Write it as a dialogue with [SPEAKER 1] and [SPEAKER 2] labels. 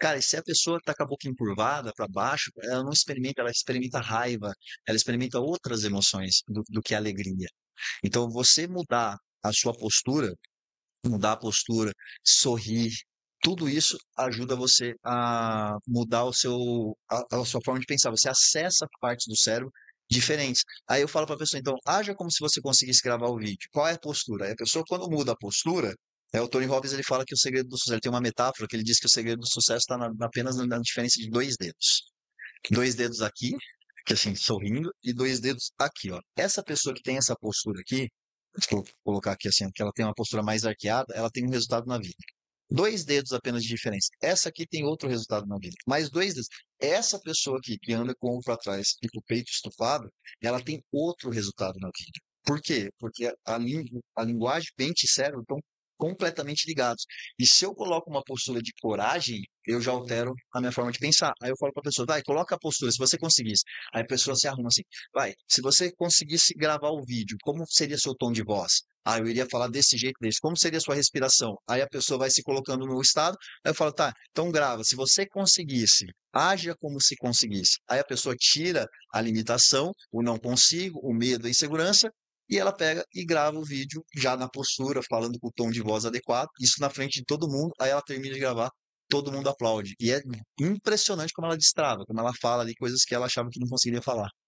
[SPEAKER 1] Cara, e se a pessoa tá com a boca encurvada para baixo, ela não experimenta, ela experimenta raiva, ela experimenta outras emoções do que alegria. Então, você mudar a postura, sorrir, tudo isso ajuda você a mudar a sua forma de pensar. Você acessa partes do cérebro diferentes. Aí eu falo para a pessoa, então, haja como se você conseguisse gravar o vídeo. Qual é a postura? Aí a pessoa, quando muda a postura, o Tony Robbins ele fala que o segredo do sucesso, ele tem uma metáfora que ele diz que o segredo do sucesso está apenas na diferença de dois dedos. Dois dedos aqui, que assim, sorrindo, e dois dedos aqui, ó. Essa pessoa que tem essa postura aqui, se eu colocar aqui assim, que ela tem uma postura mais arqueada, ela tem um resultado na vida. Dois dedos apenas de diferença. Essa aqui tem outro resultado na vida. Mais dois dedos. Essa pessoa aqui, que anda com o ombro para trás e com o peito estufado, ela tem outro resultado na vida. Por quê? Porque a linguagem, mente e cérebro estão completamente ligados. E se eu coloco uma postura de coragem, eu já altero a minha forma de pensar. Aí eu falo para a pessoa, vai, coloca a postura, se você conseguisse. Aí a pessoa se arruma assim, vai, se você conseguisse gravar o vídeo, como seria seu tom de voz? Ah, eu iria falar desse jeito, desse. Como seria a sua respiração? Aí a pessoa vai se colocando no estado. Aí eu falo, tá, então grava. Se você conseguisse, haja como se conseguisse. Aí a pessoa tira a limitação, o não consigo, o medo, a insegurança, e ela pega e grava o vídeo já na postura, falando com o tom de voz adequado, isso na frente de todo mundo. Aí ela termina de gravar, todo mundo aplaude. E é impressionante como ela destrava, como ela fala ali coisas que ela achava que não conseguiria falar.